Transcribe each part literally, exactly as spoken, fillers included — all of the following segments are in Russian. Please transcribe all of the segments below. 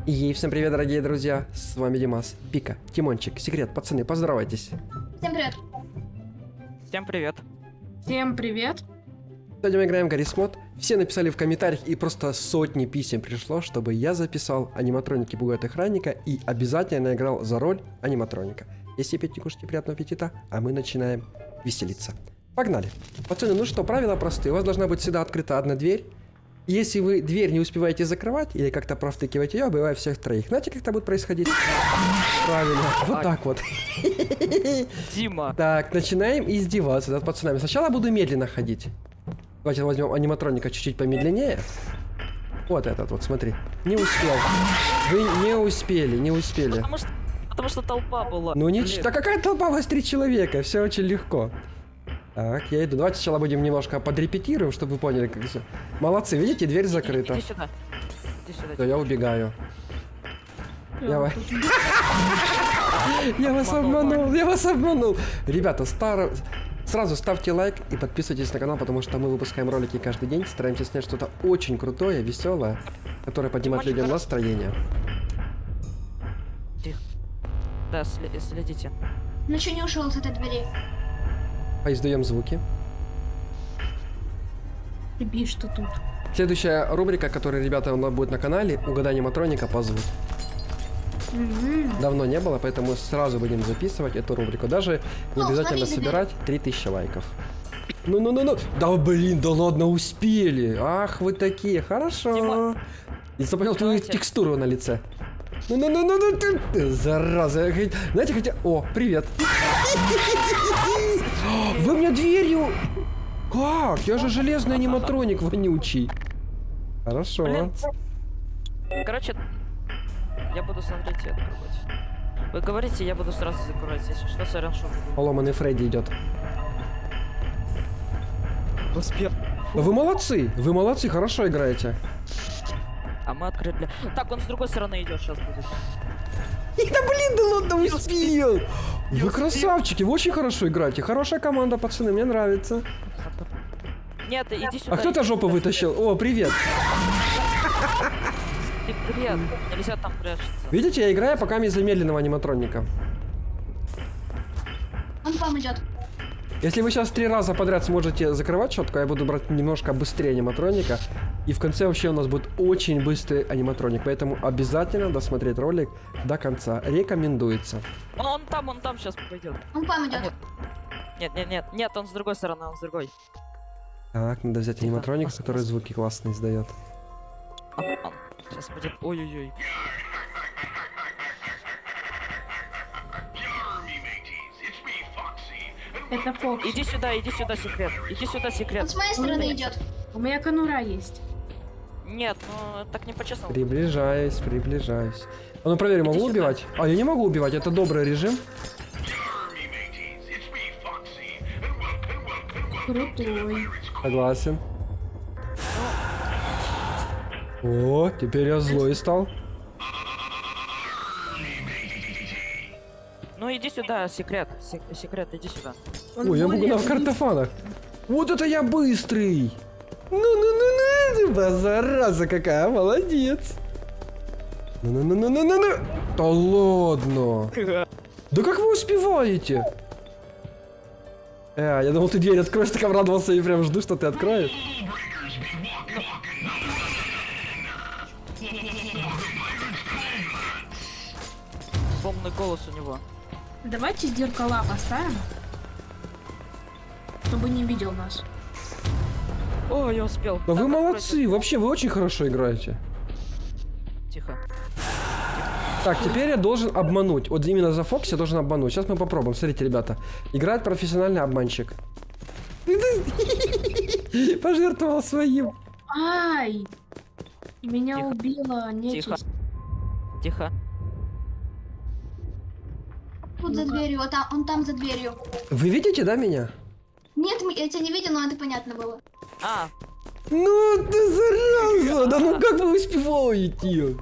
И всем привет, дорогие друзья, с вами Димас, Пика, Тимончик, Секрет, пацаны, поздоровайтесь. Всем привет. Всем привет. Всем привет. Сегодня мы играем в Гаррис Мод. Все написали в комментариях, и просто сотни писем пришло, чтобы я записал аниматроники пугают охранника и обязательно играл за роль аниматроника. Если пить не кушайте, приятного аппетита, а мы начинаем веселиться. Погнали. Пацаны, ну что, правила простые. У вас должна быть всегда открыта одна дверь. Если вы дверь не успеваете закрывать или как-то провтыкиваете ее, убивая всех троих. Знаете, как это будет происходить? Правильно. Вот так вот. Дима. Так, начинаем издеваться над пацанами. Сначала буду медленно ходить. Давайте возьмем аниматроника чуть-чуть помедленнее. Вот этот вот, смотри. Не успел. Вы не успели, не успели. Потому что, потому что толпа была. Ну ничего. Да какая толпа, у вас три человека, все очень легко. Так, я иду. Давайте сначала будем немножко подрепетируем, чтобы вы поняли, как все. Молодцы, видите, дверь закрыта. Иди сюда. Иди сюда. Да, я убегаю. Я, вас... я вас обманул, я вас обманул. Ребята, старо... сразу ставьте лайк и подписывайтесь на канал, потому что мы выпускаем ролики каждый день. Стараемся снять что-то очень крутое, веселое, которое поднимает людям настроение. Тихо. Да, следите. Ну что, не ушел с этой двери? Поиздаем звуки. Ребят, что тут? Следующая рубрика, которая, ребята, у нас будет на канале, угадай аниматроника по звуку. Mm-hmm. Давно не было, поэтому сразу будем записывать эту рубрику. Даже не О, обязательно смотри, собирать три тысячи лайков. Ну-ну-ну-ну. Да блин, да ладно, успели. Ах, вы такие, хорошо. Дима. Я запомнил твою Давайте. текстуру на лице. Ну-ну-ну-ну-ну, ты, ты, зараза. Знаете, хотя... О, привет. Вы мне дверью... Как? Я же железный аниматроник вонючий. Хорошо. Блин. Короче, я буду смотреть и открывать. Вы говорите, я буду сразу закрывать. Если что, сорян, что буду. Поломанный Фредди идет. Успел. Вы молодцы, вы молодцы, хорошо играете. А мы открыли. Так, он с другой стороны идет, сейчас будет. Да блин, да ладно, Не успел. Не Вы успел. красавчики, вы очень хорошо играете. Хорошая команда, пацаны, мне нравится. Нет, иди сюда. А кто-то иди жопу сюда, вытащил? О, привет. сюда. Ты, привет. Нельзя там прятаться. Видите, я играю пока из замедленного аниматроника. Он к вам идет. Если вы сейчас три раза подряд сможете закрывать четко, я буду брать немножко быстрее аниматроника. И в конце вообще у нас будет очень быстрый аниматроник. Поэтому обязательно досмотреть ролик до конца. Рекомендуется. Он, он там, он там сейчас пойдет. Он к вам А, идет. нет. Нет, нет, нет, нет, он с другой стороны, он с другой. Так, надо взять Тихо, аниматроник, класс, который класс. звуки классные издает. Он, он сейчас будет. Ой-ой-ой. Это Фокс. Иди сюда, иди сюда, секрет. Иди сюда, Он секрет. с моей стороны идет. У меня конура есть. Нет, ну так не по-честному. Приближаюсь, приближаюсь. А ну проверь, могу сюда. убивать? А, я не могу убивать, это добрый режим. Крутой. Согласен. О, теперь я злой стал. Ну иди сюда, секрет. Сек- секрет, иди сюда. Он Ой, я более могу на близкий. картофанах. Вот это я быстрый! Ну-ну-ну-ну, зараза какая, молодец. Ну-ну-ну-ну-ну-ну. Да ладно. Да как вы успеваете? Э, я думал, ты дверь откроешь, так обрадовался и прям жду, что ты откроешь. Томный голос у него. Давайте зеркала поставим. Чтобы не видел нас. О, я успел. Да вы Так, молодцы, вообще вы очень хорошо играете. откройте. Тихо. Так, теперь я должен обмануть. Вот именно за Фокс я должен обмануть. Сейчас мы попробуем. Смотрите, ребята. Играет профессиональный обманщик. Пожертвовал своим. Ай! Меня Тихо. убила Тихо. нечисть. Тихо. Тут за Ну-ка. дверью, вот там, он там за дверью. Вы видите, да, меня? Нет, я тебя не видел, но это понятно было. А, Ну ты зараза! Да ну как вы успеваете?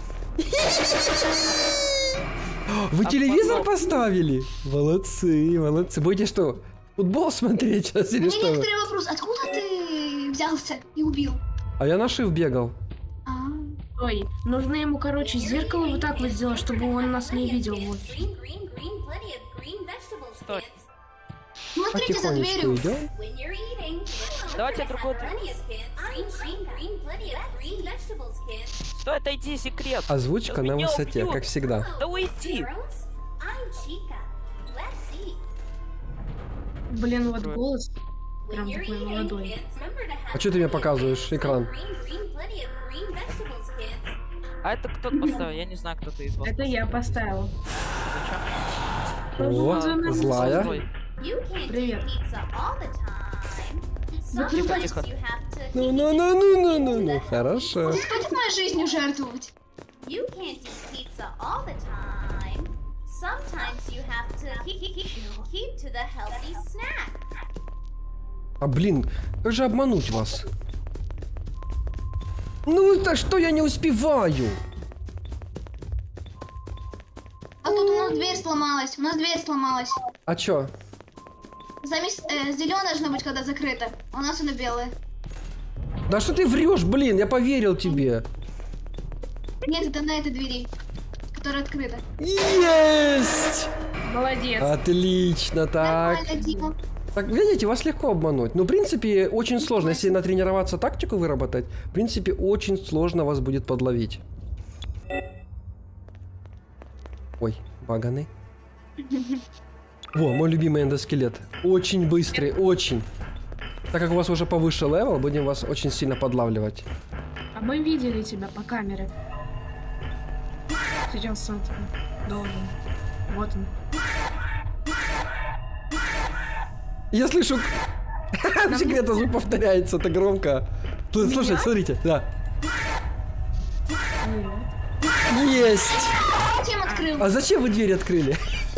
Вы А телевизор потом- поставили? Молодцы, молодцы. Будете что, футбол смотреть сейчас У или меня что? некоторый вопрос. Откуда ты взялся и убил? А я на шиф бегал. А, Стой. Нужно ему, короче, зеркало вот так вот сделать, чтобы он нас не видел. Вот. Стой. Смотрите за Потихонечку дверью. идем. Давайте другой. Стой, отойди, секрет. Озвучка Сейчас на меня высоте, убьют. как всегда. Да уйди. Блин, вот голос прям такой молодой. А что ты мне показываешь экран? А это кто поставил? Я не знаю, кто ты из вас. Это я поставила. Зачем? О, за нами злая. Злой. Привет. Тихо, тихо. Ну, ну, ну, ну, ну, ну, ну, хорошо. Ты хватит моей жизнью жертвовать. You can't eat pizza all the time. Sometimes you have to keep, keep to the healthy snack. А блин, как же обмануть вас? Ну это что я не успеваю? А тут у нас дверь сломалась. У нас дверь сломалась. А чё? Замес... Э, зеленая должна быть, когда закрыта. А у нас она белая. Да что ты врешь, блин, я поверил тебе. Нет, это на этой двери, которая открыта. Есть! Молодец. Отлично, так. Нормально, Дима. Так, видите, вас легко обмануть. Ну, в принципе, очень сложно. Если натренироваться тактику выработать, в принципе, очень сложно вас будет подловить. Ой, баганы. Во, мой любимый эндоскелет. Очень быстрый, очень. Так как у вас уже повыше левел, будем вас очень сильно подлавливать. А мы видели тебя по камере. Сейчас он должен. Вот он. Я слышу... Секретно звук повторяется, это громко. Тут, слушай, смотрите, да. Есть! Зачем открыл? А зачем вы дверь открыли?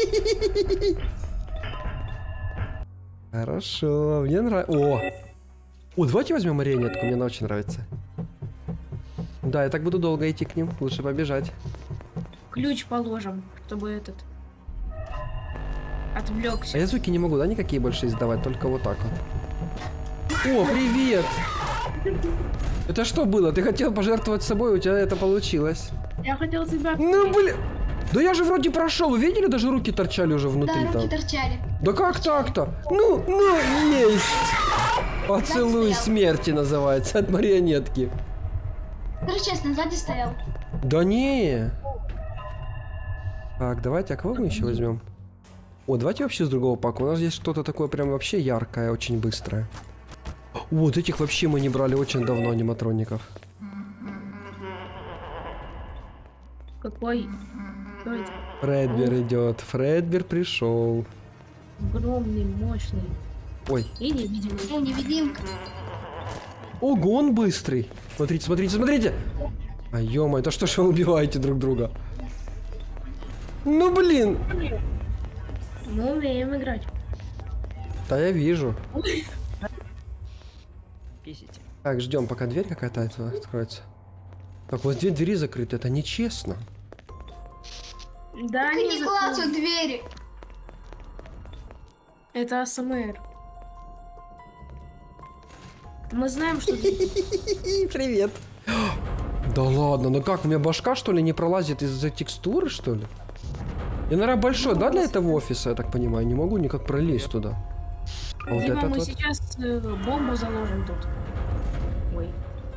Хорошо, мне нравится. О! О, давайте возьмем марионетку, мне она очень нравится. Да, я так буду долго идти к ним, лучше побежать. Ключ положим, чтобы этот А отвлекся. я звуки не могу, да, никакие больше издавать, только вот так вот. О, привет! Это что было? Ты хотел пожертвовать собой, у тебя это получилось. Я хотел тебя. Ну, блин! Да я же вроде прошел, вы видели, даже руки торчали уже Да, внутри руки там. торчали. Да как так-то? Ну, ну, есть! Поцелуй стоял. смерти называется, от марионетки. Скажи честно, сзади стоял. Да не. Так, давайте, а кого мы еще возьмем? О, давайте вообще с другого пака. У нас здесь что-то такое прям вообще яркое, очень быстрое. Вот этих вообще мы не брали очень давно, аниматроников. Какой? Кто это? Фредбер идет. Фредбер пришел. Огромный, мощный. Ой. И невидимый. Эй, невидимка. Ого, он быстрый. Смотрите, смотрите, смотрите. А ё-моё, это что ж вы убиваете друг друга? Ну блин. Мы умеем играть. Да я вижу. Писите. Так, ждем, пока дверь какая-то откроется. Так, вот две двери закрыты, это нечестно. Да, Так не не за- клацают двери. Это АСМР. Мы знаем, что ты... Привет. Да ладно, ну как, у меня башка что ли не пролазит из-за текстуры что ли? Я, наверное, большой, да, для этого офиса, я так понимаю, не могу никак пролезть туда. А вот Дима, этот мы вот... сейчас э, бомбу заложим тут. Ой.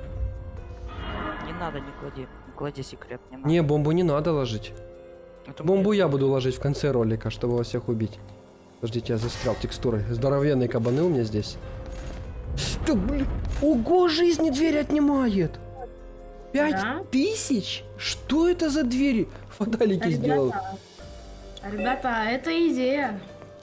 Не надо, не клади. Не клади секрет, не надо. Не, бомбу не надо ложить. Это Бомбу мне- я буду ложить в конце ролика, чтобы вас всех убить. Подождите, я застрял текстурой. Здоровенные кабаны у меня здесь. Да блин. Ого, жизни дверь отнимает. Пять Да? тысяч? Что это за двери? Фаталики сделал. Ребята, ребята, это идея.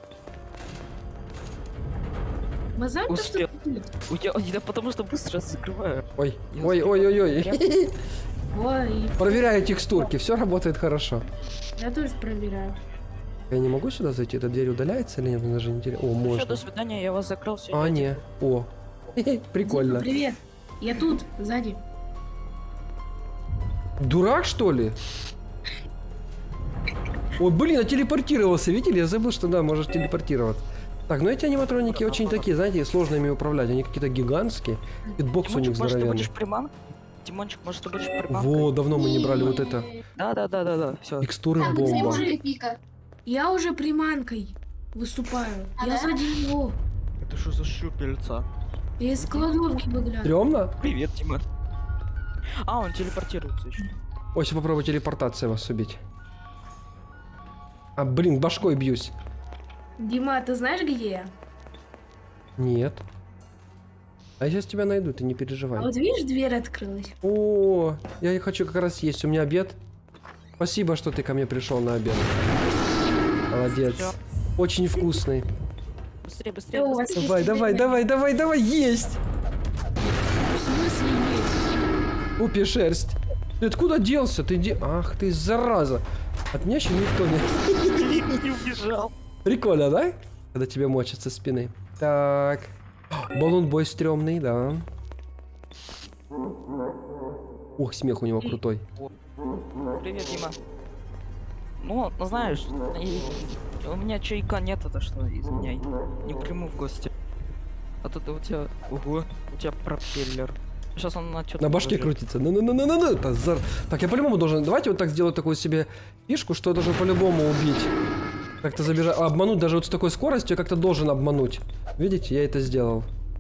Мы знаем, то, что Успел. будет. У тебя, я потому что быстро закрываю. Ой, Я ой, ой, ой, ой. Ой, Проверяю текстурки, все работает хорошо. я тоже проверяю. Я не могу сюда зайти, эта дверь удаляется или нет? Мне даже не интересно. О, Все, можно. до свидания, я вас закрыл. Все, А, не. О. Прикольно. Привет. Я тут, сзади. Дурак, что ли? Ой, блин, я телепортировался, видели? Я забыл, что да, можешь телепортироваться. Так, ну эти аниматроники очень такие, знаете, сложно ими управлять. Они какие-то гигантские. Хитбокс у них Может, ты здоровенный. будешь приманкой? Димончик, может, ты будешь приманкой? Во, давно мы не брали вот это. Да, да, да, да, да, все. Текстуры Там где бомба. уже пика. Я уже приманкой выступаю. А, Я да? сзади него. Это что за щупельца? Я из кладовки выглядываю. Стрёмно? Привет, Дима. А, он телепортируется еще. Ой, сейчас попробую телепортацией вас убить. А, блин, башкой бьюсь. Дима, ты знаешь, где я? Нет. А я сейчас тебя найду, ты не А переживай. вот видишь, дверь открылась. О, я и хочу как раз есть. У меня обед. Спасибо, что ты ко мне пришел на обед. Молодец. Всё. Очень вкусный. Быстрее, быстрее, Что у вас быстрее. есть Давай, давай, время? давай, давай, давай, есть! В смысле есть? Упи шерсть. Ты откуда делся? Ты де... Ах ты, зараза. От меня еще никто не... Не убежал. Прикольно, да? Когда тебе мочат со спины. Так. Баллон-бой стрёмный, да. Ух, смех у него крутой. Привет, Дима. Ну, ну, знаешь, и- у меня чайка нет, это что, извиняй. Не приму в гости. А тут у тебя, ого, у тебя пропеллер. Сейчас он на что-то... На башке крутится. Ну-ну-ну-ну-ну. Это зар- Так, я по-любому должен... Давайте вот так сделать такую себе фишку, что я должен по-любому убить. Как-то забежать... а, обмануть даже вот с такой скоростью я как-то должен обмануть. Видите, я это сделал.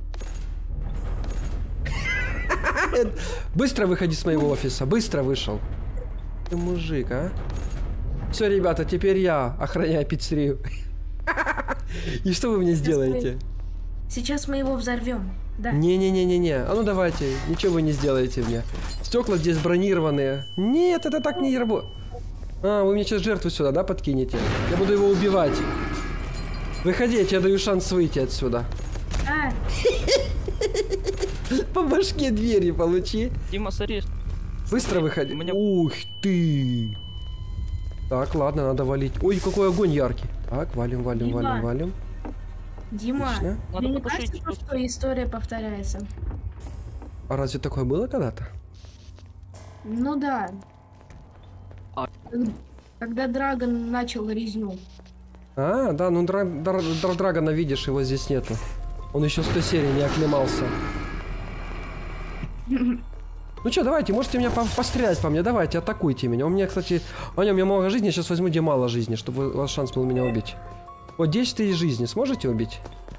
Быстро выходи с моего офиса. Быстро вышел. Ты мужик, а? Все, ребята, теперь я охраняю пиццерию. И что вы мне сделаете? Сейчас мы его взорвем. Да. Не-не-не-не-не. А ну давайте, ничего вы не сделаете мне. Стекла здесь бронированные. Нет, это так не работает. А, вы мне сейчас жертву сюда, да, подкинете? Я буду его убивать. Выходи, я тебе даю шанс выйти отсюда. А, По башке двери получи. Дима, смотри. Быстро выходи. У меня- Ух ты. Так, ладно, надо валить. Ой, какой огонь яркий. Так, валим, валим, Дима. валим, валим. Дима, Отлично. Надо тебе не потушить кажется, просто. что история повторяется? А разве такое было когда-то? Ну да. А. Когда Драгон начал резню. А, да, ну Дра Дра Дра Драгона видишь, его здесь нету. Он еще сто серий не оклемался. Ну что, давайте, можете меня по пострелять по мне, давайте, атакуйте меня. У меня, кстати, у меня много жизни, я сейчас возьму где мало жизни, чтобы у вас шанс был меня убить. Вот десять тысяч жизни, сможете убить?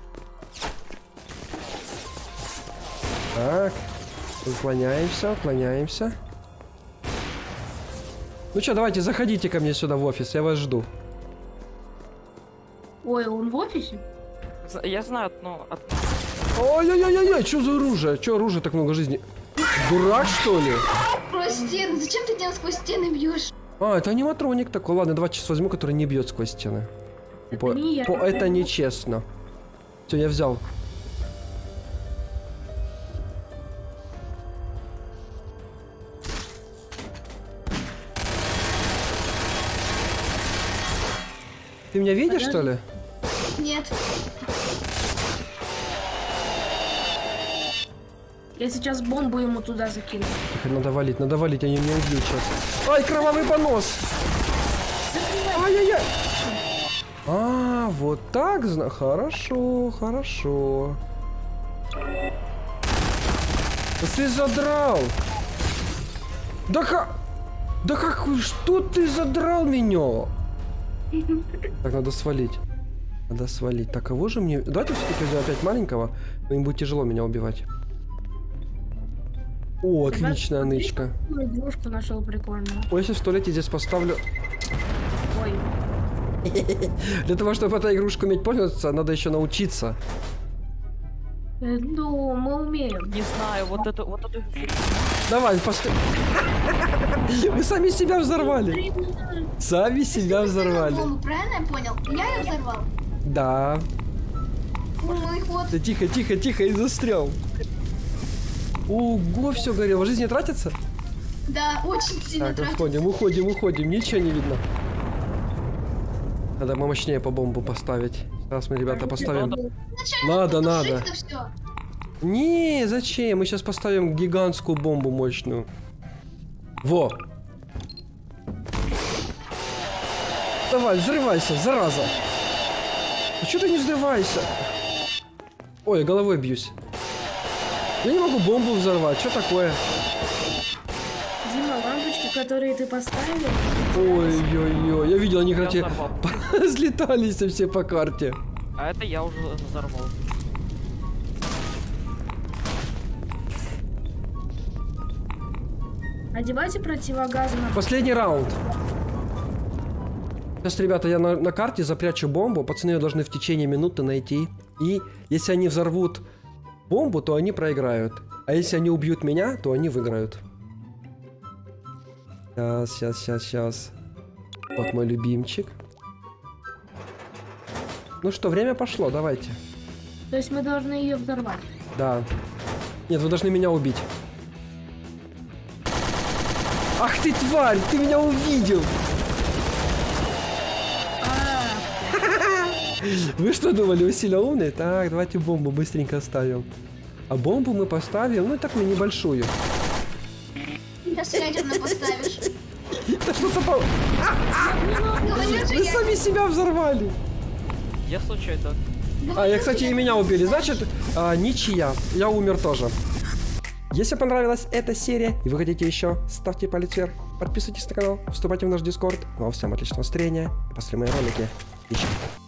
Так, уклоняемся, уклоняемся. Ну что, давайте, заходите ко мне сюда в офис, я вас жду. Ой, он в офисе? З- Я знаю одно... од- Ой-ой-ой-ой, что за оружие? Что оружие так много жизни? Дурак, что ли? Сквозь стены. Зачем ты тем сквозь стены бьешь? А, это аниматроник такой. Ладно, давайте сейчас возьму, который не бьет сквозь стены. По, не я. по- это нечестно. Все, я взял. Ты меня видишь, что ли? Нет. Я сейчас бомбу ему туда закину. Тихо, надо валить, надо валить, они меня убьют сейчас. Ай, кровавый понос! Ай-яй-яй! А, вот так, зна- хорошо, хорошо. Да ты задрал! Да как... Да как... Что ты задрал меня? Так, надо свалить. Надо свалить. Так, кого же мне... Давайте все-таки возьмем опять маленького, но им будет тяжело меня убивать. О, отличная нычка. Игрушку нашел прикольную. Ой, я сейчас в туалете здесь поставлю... Ой. Для того, чтобы этой игрушкой уметь пользоваться, надо еще научиться. Э, Ну, мы умеем. Не знаю, вот это, вот это... Давай, постой. Вы сами себя взорвали. Сами себя взорвали. Бомбу, правильно я понял? Я ее взорвал. Да. Ну их вот. Да тихо, тихо, тихо, и застрял. Ого, все горело. Жизнь не тратится? Да, очень сильно Так, тратится. уходим, уходим, уходим. Ничего не видно. Надо мощнее по бомбу поставить. Сейчас мы, ребята, поставим. Надо, надо. Все. Не, зачем? Мы сейчас поставим гигантскую бомбу мощную. Во. Давай, взрывайся, зараза. А что ты не взрывайся? Ой, я головой бьюсь. Я не могу бомбу взорвать. Что такое? которые ты поставил. Ой-ой-ой, я видел, они, Я короче, взорвал. слетались все по карте. А это я уже взорвал. Одевайте противогазы на... Последний раунд. Сейчас, ребята, я на, на карте запрячу бомбу. Пацаны ее должны в течение минуты найти. И если они взорвут бомбу, то они проиграют. А если они убьют меня, то они выиграют. Сейчас, сейчас, сейчас, сейчас. Вот мой любимчик. Ну что, время пошло, давайте. То есть мы должны ее взорвать. Да. Нет, вы должны меня убить. Ах ты, тварь, ты меня увидел! Вы что думали, вы сильно умные? Так, давайте бомбу быстренько ставим. А бомбу мы поставим, ну так мы небольшую. Сейчас ядерно поставишь. Да что-то по... Говорю же Вы я. сами себя взорвали. Я случайно. А, я, кстати, и меня убили. Значит, а, ничья. Я умер тоже. Если понравилась эта серия и вы хотите еще, ставьте палец вверх, подписывайтесь на канал, вступайте в наш дискорд. Ну а всем отличного настроения и после мои ролики. Ищем.